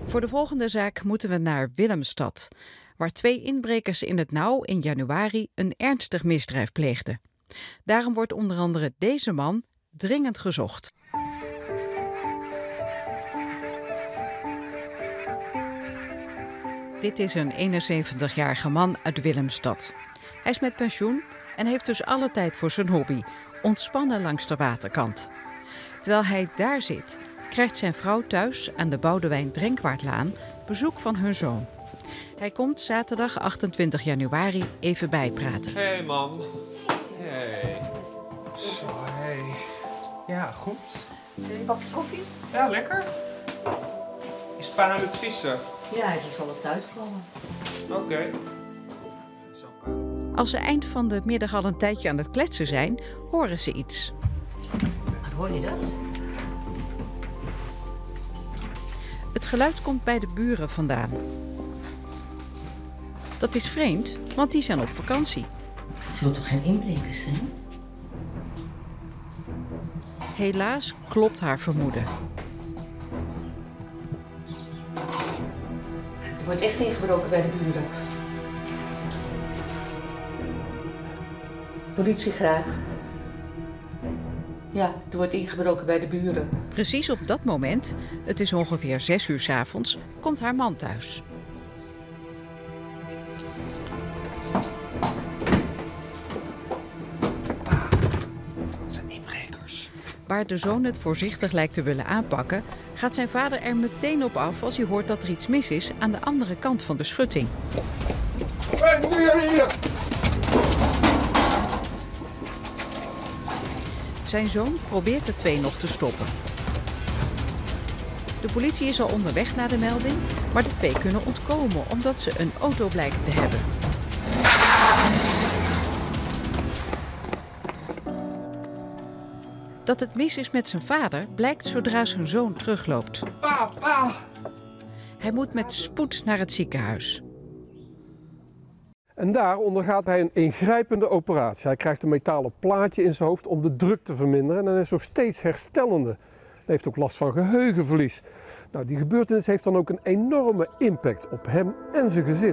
Voor de volgende zaak moeten we naar Willemstad, waar 2 inbrekers in het nauw in januari een ernstig misdrijf pleegden. Daarom wordt onder andere deze man dringend gezocht. Dit is een 71-jarige man uit Willemstad. Hij is met pensioen en heeft dus alle tijd voor zijn hobby, ontspannen langs de waterkant. Terwijl hij daar zit, krijgt zijn vrouw thuis aan de Boudewijn Drenkwaardlaan bezoek van hun zoon. Hij komt zaterdag 28 januari even bijpraten. Hey mam. Hey. Zo, hey. Ja, goed. Wil je een bakje koffie? Ja, lekker. Is pa aan het vissen? Ja, hij zal wel thuis komen. Oké. Als ze eind van de middag al een tijdje aan het kletsen zijn, horen ze iets. Wat hoor je dat? Het geluid komt bij de buren vandaan. Dat is vreemd, want die zijn op vakantie. Het zullen toch geen inbrekers zijn? Helaas klopt haar vermoeden. Er wordt echt ingebroken bij de buren. Politie graag. Ja, er wordt ingebroken bij de buren. Precies op dat moment, het is ongeveer 6 uur 's avonds, komt haar man thuis. Het zijn inbrekers. Waar de zoon het voorzichtig lijkt te willen aanpakken, gaat zijn vader er meteen op af als hij hoort dat er iets mis is aan de andere kant van de schutting. Hey, wat doen jullie hier? Zijn zoon probeert de 2 nog te stoppen. De politie is al onderweg naar de melding, maar de 2 kunnen ontkomen omdat ze een auto blijken te hebben. Dat het mis is met zijn vader blijkt zodra zijn zoon terugloopt. Pa! Hij moet met spoed naar het ziekenhuis. En daar ondergaat hij een ingrijpende operatie. Hij krijgt een metalen plaatje in zijn hoofd om de druk te verminderen en hij is nog steeds herstellende. Hij heeft ook last van geheugenverlies. Nou, die gebeurtenis heeft dan ook een enorme impact op hem en zijn gezin.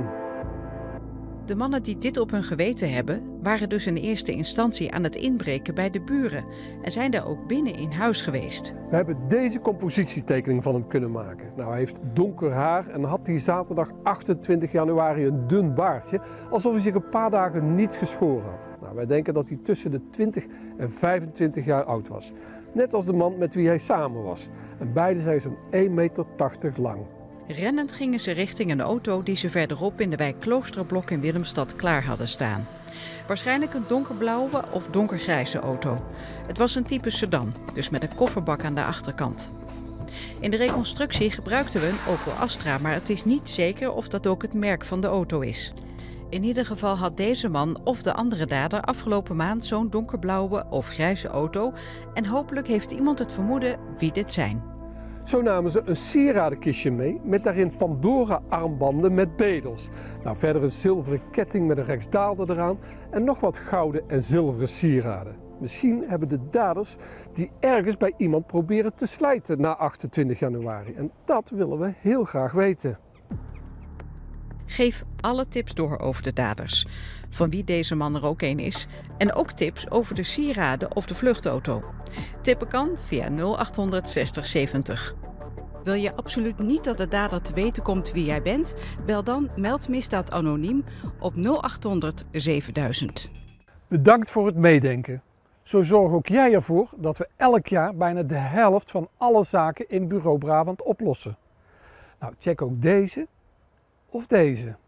De mannen die dit op hun geweten hebben, waren dus in eerste instantie aan het inbreken bij de buren en zijn daar ook binnen in huis geweest. We hebben deze compositietekening van hem kunnen maken. Nou, hij heeft donker haar en had die zaterdag 28 januari een dun baardje, alsof hij zich een paar dagen niet geschoren had. Nou, wij denken dat hij tussen de 20 en 25 jaar oud was. Net als de man met wie hij samen was. En beide zijn zo'n 1,80 meter lang. Rennend gingen ze richting een auto die ze verderop in de wijk Kloosterblok in Willemstad klaar hadden staan. Waarschijnlijk een donkerblauwe of donkergrijze auto. Het was een type sedan, dus met een kofferbak aan de achterkant. In de reconstructie gebruikten we een Opel Astra, maar het is niet zeker of dat ook het merk van de auto is. In ieder geval had deze man of de andere dader afgelopen maand zo'n donkerblauwe of grijze auto en hopelijk heeft iemand het vermoeden wie dit zijn. Zo namen ze een sieradenkistje mee met daarin Pandora-armbanden met bedels. Nou, verder een zilveren ketting met een rijksdaalder eraan en nog wat gouden en zilveren sieraden. Misschien hebben de daders die ergens bij iemand proberen te slijten na 28 januari. En dat willen we heel graag weten. Geef alle tips door over de daders, van wie deze man er ook een is, en ook tips over de sieraden of de vluchtauto. Tippen kan via 0800 60 70. Wil je absoluut niet dat de dader te weten komt wie jij bent? Bel dan Meld Misdaad Anoniem op 0800 7000. Bedankt voor het meedenken. Zo zorg ook jij ervoor dat we elk jaar bijna de helft van alle zaken in Bureau Brabant oplossen. Nou, check ook deze of deze.